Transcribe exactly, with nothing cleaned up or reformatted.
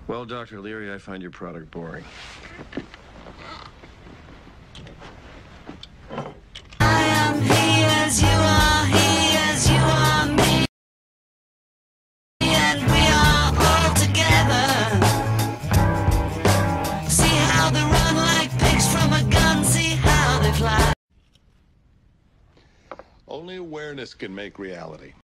Well, Doctor Leary, I find your product boring. I am he as you are, he as you are me, and we are all together. See how they run like pigs from a gun, see how they fly. Only awareness can make reality.